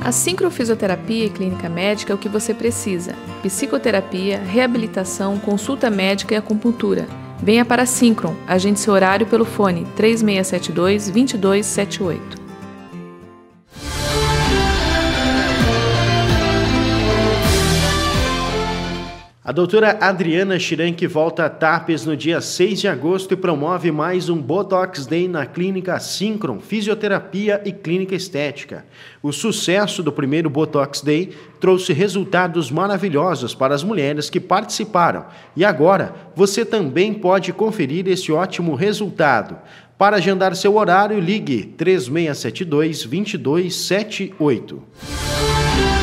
A sincrofisioterapia e clínica médica é o que você precisa. Psicoterapia, reabilitação, consulta médica e acupuntura. Venha para a Syncron. Agende seu horário pelo fone 3672-2278. A doutora Adriana Schrank volta a TAPES no dia 6 de agosto e promove mais um Botox Day na Clínica Syncron, Fisioterapia e Clínica Estética. O sucesso do primeiro Botox Day trouxe resultados maravilhosos para as mulheres que participaram. E agora, você também pode conferir esse ótimo resultado. Para agendar seu horário, ligue 3672-2278.